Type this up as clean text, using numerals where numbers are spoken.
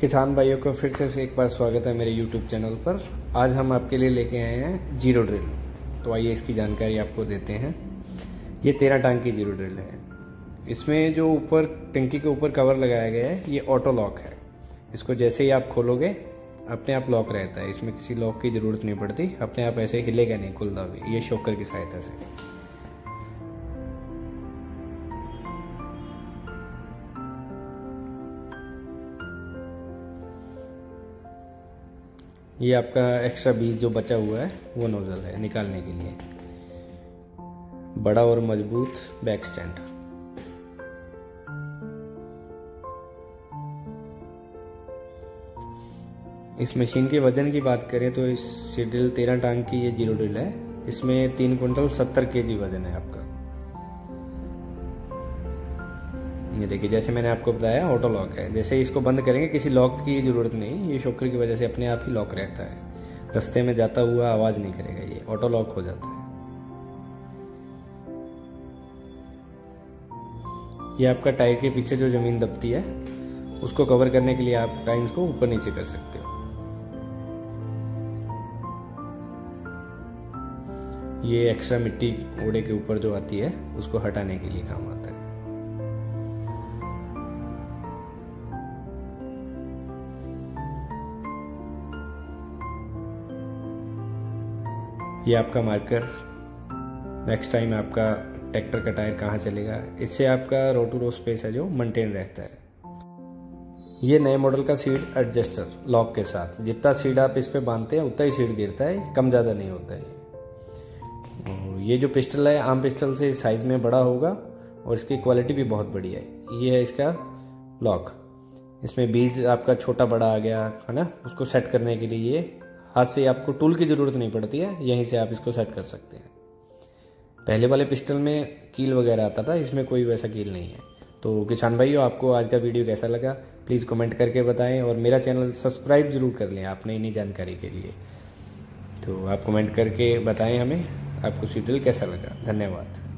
किसान भाइयों को फिर से एक बार स्वागत है मेरे YouTube चैनल पर। आज हम आपके लिए लेके आए हैं जीरो ड्रिल। तो आइए इसकी जानकारी आपको देते हैं। ये 13 टांग की जीरो ड्रिल है। इसमें जो ऊपर टंकी के ऊपर कवर लगाया गया है ये ऑटो लॉक है। इसको जैसे ही आप खोलोगे अपने आप लॉक रहता है। इसमें किसी लॉक की ज़रूरत नहीं पड़ती, अपने आप ऐसे हिलेगा नहीं, खुलता भी ये शॉकर की सहायता से। ये आपका एक्स्ट्रा बीज जो बचा हुआ है वो नोजल है निकालने के लिए। बड़ा और मजबूत बैक स्टैंड। इस मशीन के वजन की बात करें तो इस ड्रिल 13 टांग की ये जीरो ड्रिल है। इसमें 3 कुंटल 70 kg वजन है आपका। ये देखिए, जैसे मैंने आपको बताया ऑटो लॉक है। जैसे इसको बंद करेंगे किसी लॉक की ज़रूरत नहीं, ये शॉकर की वजह से अपने आप ही लॉक रहता है। रास्ते में जाता हुआ आवाज़ नहीं करेगा, ये ऑटो लॉक हो जाता है। ये आपका टायर के पीछे जो ज़मीन दबती है उसको कवर करने के लिए आप टाइल्स को ऊपर नीचे कर सकते हो। ये एक्स्ट्रा मिट्टी ओड़े के ऊपर जो आती है उसको हटाने के लिए काम आता है। ये आपका मार्कर, नेक्स्ट टाइम आपका ट्रैक्टर का टायर कहाँ चलेगा, इससे आपका रो टू रो स्पेस है जो मेंटेन रहता है। ये नए मॉडल का सीड एडजस्टर लॉक के साथ, जितना सीड आप इस पे बांधते हैं उतना ही सीड गिरता है, कम ज़्यादा नहीं होता है। ये जो पिस्टल है आम पिस्टल से साइज़ में बड़ा होगा और इसकी क्वालिटी भी बहुत बढ़िया है। ये है इसका लॉक। इसमें बीज आपका छोटा बड़ा आ गया है ना, उसको सेट करने के लिए ये हाथ से आपको टूल की ज़रूरत नहीं पड़ती है, यहीं से आप इसको सेट कर सकते हैं। पहले वाले पिस्टल में कील वगैरह आता था, इसमें कोई वैसा कील नहीं है। तो किसान भाइयों, आपको आज का वीडियो कैसा लगा प्लीज़ कमेंट करके बताएं और मेरा चैनल सब्सक्राइब ज़रूर कर लें आप नई नई जानकारी के लिए। तो आप कमेंट करके बताएं हमें आपको ड्रिल कैसा लगा। धन्यवाद।